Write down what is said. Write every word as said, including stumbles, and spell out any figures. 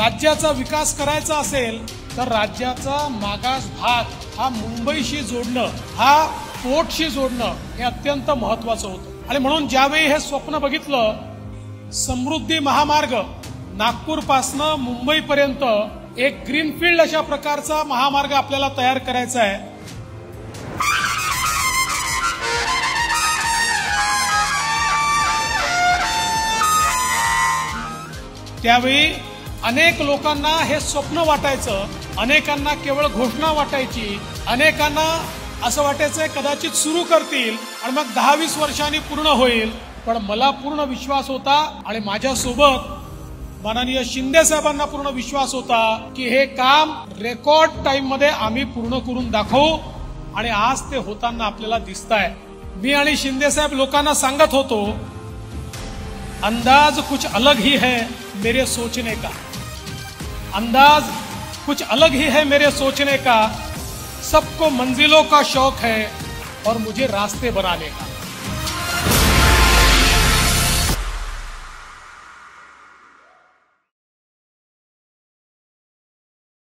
राज्याचा विकास करायचा असेल तर राज्याचा मागास भाग हा मुंबईशी जोडणं, हा पोर्टशी जोडणं हे अत्यंत महत्वाचं होतं। आणि म्हणून ज्यावेळी हे स्वप्न बघितलं, समृद्धी महामार्ग नागपूर पासनं मुंबई पर्यंत एक ग्रीनफील्ड अशा प्रकारचा महामार्ग आपल्याला तयार करायचा आहे, त्यावेळी अनेक लोकांना हे स्वप्न वाटायचं, अनेकांना केवळ घोषणा वाटायची, अनेकांना असं वाटायचं कदाचित सुरू करतील आणि मग दहा वीस वर्षांनी पूर्ण होईल। पण मला पूर्ण विश्वास होता आणि माझ्यासोबत माननीय शिंदे साहेबांना पूर्ण विश्वास होता की हे काम रेकॉर्ड टाइम मध्ये आम्ही पूर्ण करून दाखवू आणि आज ते होताना आपल्याला दिसतंय। मी आणि शिंदे साहेब लोकांना सांगत होतो, अंदाज कुछ अलग ही है मेरे सोचने का, अंदाज कुछ अलग ही है मेरे सोचने का, सबको मंजिलों का शौक है और मुझे रास्ते बनाने का।